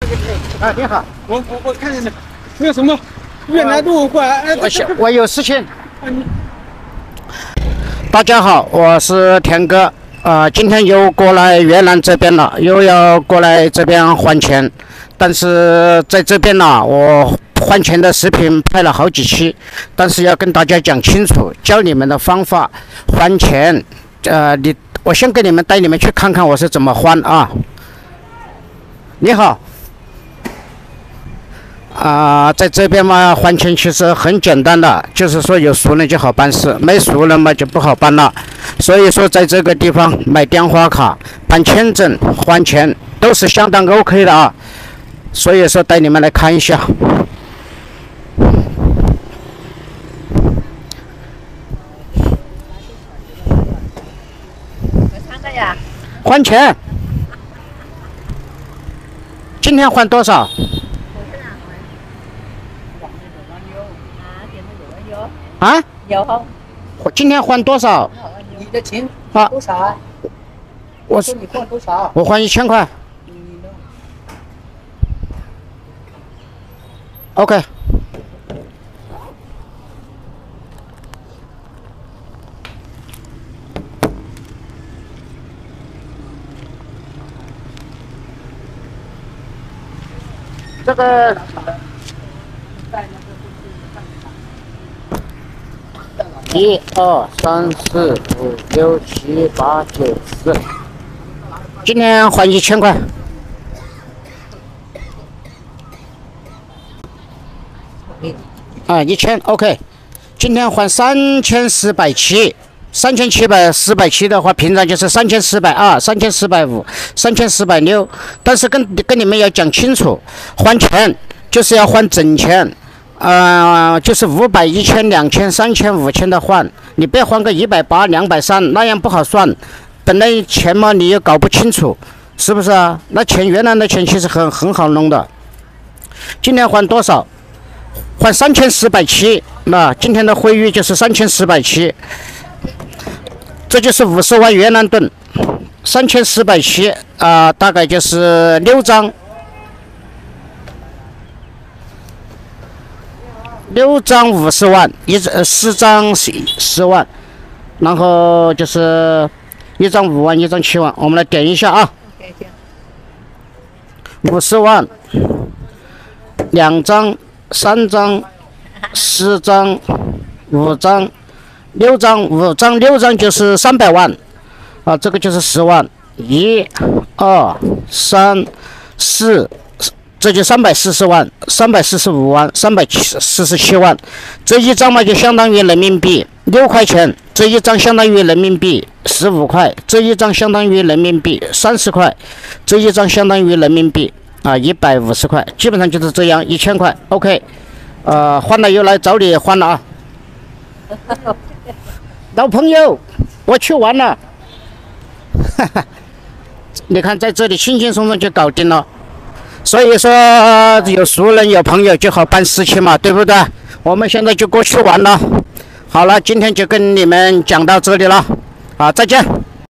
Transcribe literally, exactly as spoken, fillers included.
啊，你好， 我我我看见了，那个什么越南路过来， 我想我有事情。大家好，我是田哥，啊、呃，今天又过来越南这边了，又要过来这边还钱，但是在这边呢，我还钱的视频拍了好几期，但是要跟大家讲清楚，教你们的方法还钱。呃，你我先给你们带你们去看看我是怎么还啊。你好。啊、呃，在这边嘛，还钱其实很简单的，就是说有熟人就好办事，没熟人嘛就不好办了。所以说，在这个地方买电话卡、办签证、还钱都是相当 OK 的啊。所以说，带你们来看一下。还钱，今天还多少？啊？ 有không？ 我今天还多少？ 你的钱啊？ 多少啊？ 我说你还多少？ 我还一千块。OK。这个。一二三四五六七八九十，今天还一千块。啊，一千 OK。今天还三千四百七，三千七百四百七的话，平常就是三千四百二、三千四百五、三千四百六。但是跟跟你们要讲清楚，还钱就是要还整钱。呃，就是五百、一千、两千、三千、五千的换，你别还个一百八、两百三，那样不好算。本来钱嘛，你也搞不清楚，是不是啊？那钱原来的钱其实很很好弄的。今天还多少？还三千四百七，那今天的汇率就是三千四百七，这就是五十万越南盾，三千四百七啊，大概就是六张。六张五十万，一张呃四张十十万，然后就是一张五万，一张七万。我们来点一下啊，五十万，两张、三张、四张、五张、六张，五张六张就是三百万啊，这个就是十万，一、二、三、四。这就三百四十万，三百四十五万，三百四十七万，这一张嘛就相当于人民币六块钱，这一张相当于人民币十五块，这一张相当于人民币三十块，这一张相当于人民币啊一百五十块，基本上就是这样一千块 ，OK， 呃，换了又来找你换了啊，老朋友，我去玩了，哈哈，你看在这里轻轻松松就搞定了。所以说有熟人有朋友就好办事情嘛，对不对？我们现在就过去玩了。好了，今天就跟你们讲到这里了，好，再见。